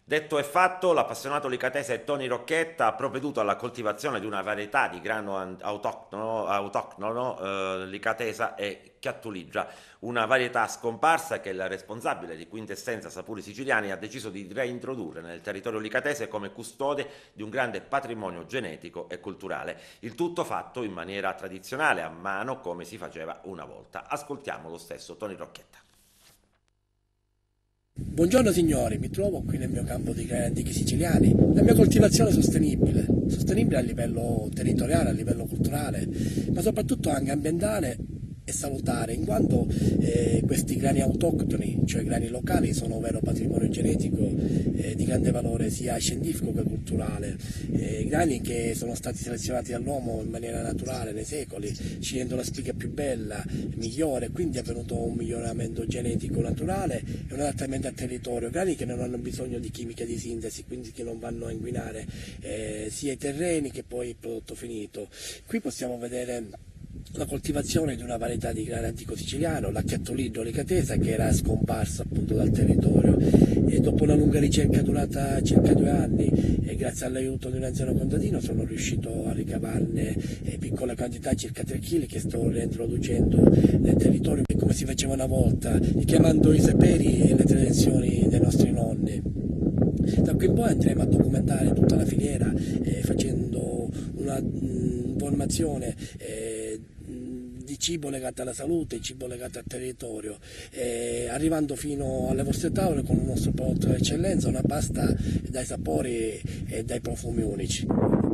Detto e fatto, l'appassionato licatese Tony Rocchetta ha provveduto alla coltivazione di una varietà di grano autoctono, licatesa e chiattuligia, una varietà scomparsa che il responsabile di Quintessenza Sapori Siciliani ha deciso di reintrodurre nel territorio licatese come custode di un grande patrimonio genetico e culturale. Il tutto fatto in maniera tradizionale, a mano, come si faceva una volta. Ascoltiamo lo stesso Tony Rocchetta. Buongiorno signori, mi trovo qui nel mio campo di grani antichi siciliani. La mia coltivazione è sostenibile a livello territoriale, a livello culturale, ma soprattutto anche ambientale e salutare, in quanto questi grani autoctoni, cioè grani locali, sono un vero patrimonio genetico di grande valore sia scientifico che culturale. Grani che sono stati selezionati dall'uomo in maniera naturale nei secoli, scegliendo la spiga più bella, migliore, quindi è avvenuto un miglioramento genetico naturale e un adattamento al territorio. Grani che non hanno bisogno di chimiche di sintesi, quindi che non vanno a inquinare sia i terreni che poi il prodotto finito. Qui possiamo vedere la coltivazione di una varietà di grano antico siciliano, la chiattolidro licatesa, che era scomparsa appunto dal territorio, e dopo una lunga ricerca durata circa 2 anni e grazie all'aiuto di un anziano contadino sono riuscito a ricavarne piccole quantità, circa 3 kg, che sto reintroducendo nel territorio come si faceva una volta, richiamando i saperi e le tradizioni dei nostri nonni. Da qui in poi andremo a documentare tutta la filiera facendo una informazione di cibo legato alla salute, cibo legato al territorio, arrivando fino alle vostre tavole con un nostro prodotto d'eccellenza, una pasta dai sapori e dai profumi unici.